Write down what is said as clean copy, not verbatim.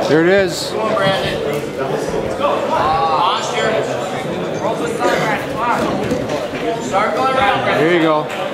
There it is. Come on, Brandon. Let's go. Posture. Roll with time, Brandon. Come on. Start going around, Brandon. There you go.